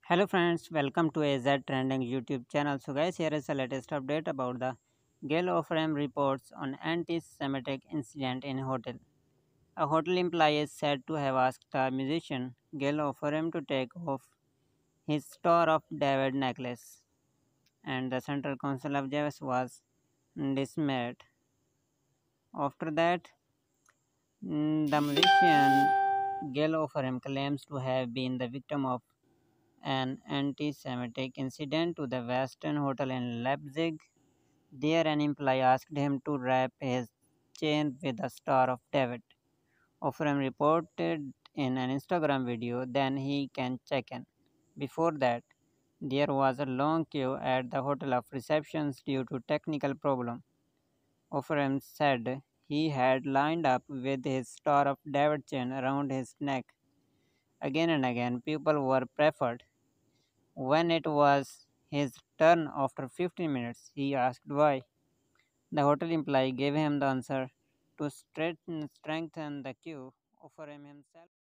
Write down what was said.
Hello friends, welcome to AZ Trending YouTube channel. So guys, here is the latest update about the Gail Ofrem reports on anti-Semitic incident in hotel. A hotel employee is said to have asked the musician Gail Ofrem to take off his Star of David necklace, and the Central Council of Jews was dismayed. After that, the musician Gail Ofrem claims to have been the victim of an anti-Semitic incident to the Western Hotel in Leipzig. There, an employee asked him to wrap his chain with the Star of David. Ofrem reported in an Instagram video, then he can check in. Before that, there was a long queue at the hotel of receptions due to technical problem. Ofrem said he had lined up with his Star of David chain around his neck. Again and again, people were preferred. When it was his turn after 15 minutes, he asked why. The hotel employee gave him the answer to strengthen the queue for him himself.